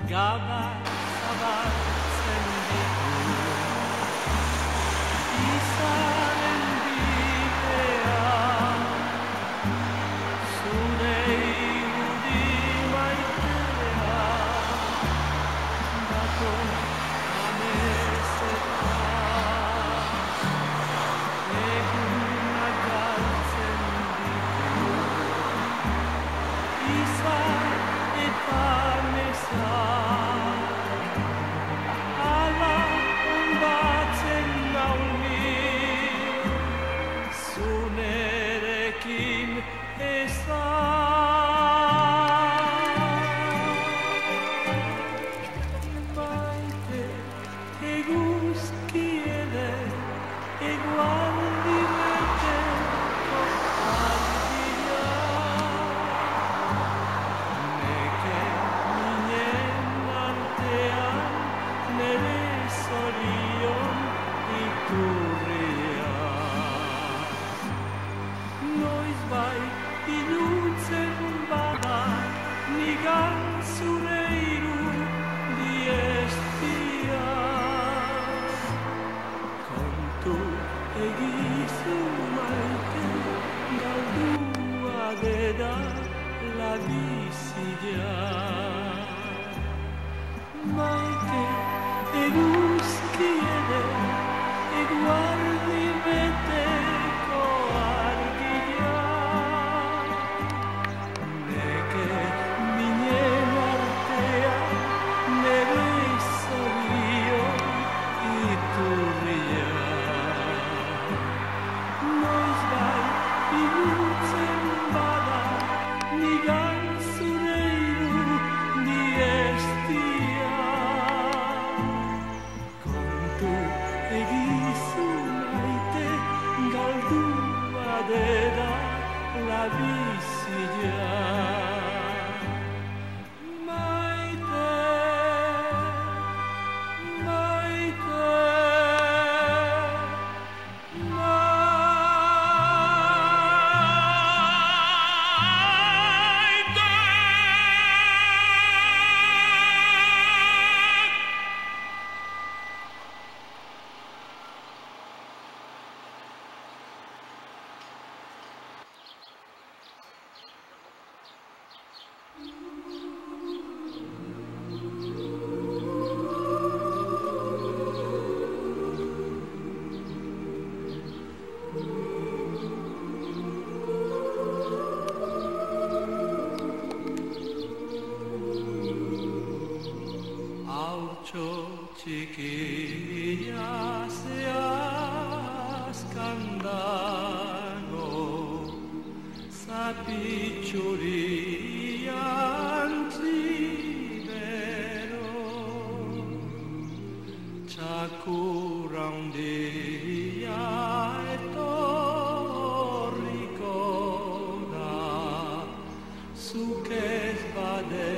Gaba zabaltzen ditu izanen bidea zure irudi maitea dator amezetaz egunak galtzen ditu izan eta meza La bizia maite eguzkiede eguardi beteko argia neke minen artea nere zorion iturria noizbait ilutzen bada nigan zure iru diestia kontu egizu maite galdua deda la bizia maite maite Chiquilla seas candago sapicciulia antivero chakura un dia e torricoda su che svade